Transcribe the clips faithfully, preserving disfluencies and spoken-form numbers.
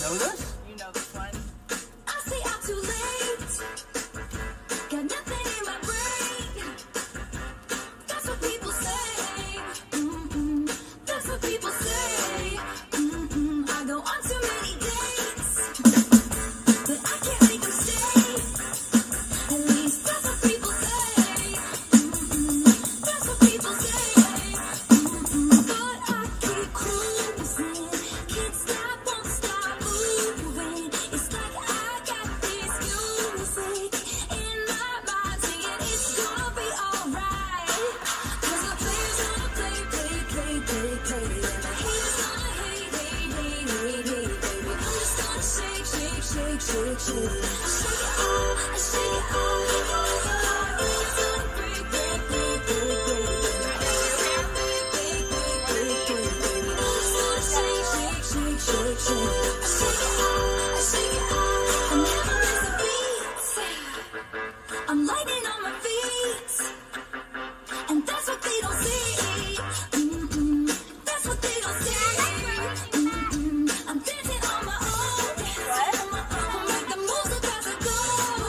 know this? You know this one. I stay out too late. Got nothing in my brain. That's what people say. Mm-mm. That's what people say. Mm-mm. I go on too many dates, but I can't make them stay. At least that's what people say. Mm-mm. That's what people say. Mm-mm. But I keep cruising. Can't stop, won't stop moving. It's like I got this music in my mind saying it's gonna be alright. 'Cause the players gonna play, play, play, play, play. And the haters gonna hate, hate, hate, hate, hate, baby. I'm just gonna shake, shake, shake, shake, shake. I shake it off, I shake it off. It's gonna break, break, break, break, break. Break, break, break, break, break, baby. I'm just gonna shake, shake, shake, shake, shake. I shake it off, I shake it off. I never miss a beat. I'm lightning on my feet, and that's what they don't see. Mm-mm. That's what they don't see. Mm-mm. I'm dancing on my own. On my own. I make the moves as I go.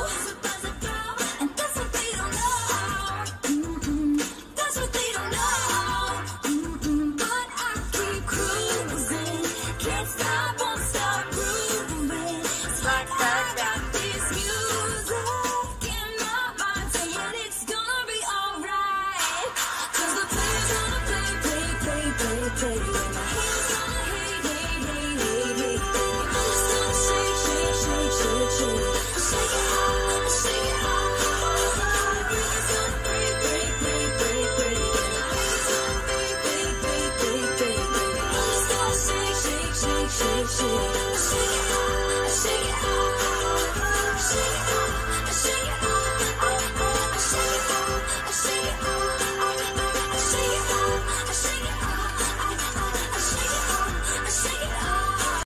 And that's what they don't know. Mm-mm. That's what they don't know. Mm-mm. But I keep cruising. Can't stop, won't stop grooving. It's like I got this music in my mind saying it's gonna be alright. 'Cause the players gonna play, play, play, play, play. And the haters gonna hate, hate, hate, hate, hate, baby. I'm just gonna shake, shake, shake, shake, shake. I shake it off, I shake it off. Everything's gonna break, break, break, break, break. And the haters gonna break, break, break, break, break, baby. I'm just gonna shake, shake, shake, shake, shake. I shake it off.